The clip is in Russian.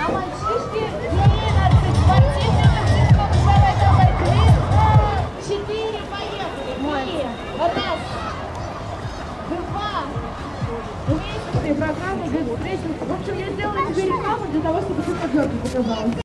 А мальчишки 11, спортивный мастерском, давайте пойти. 4, поехали. 3, раз, 2. Месячные программы без встречи. В общем, я сделала тебе рекламу для того, чтобы ты подъемки показала.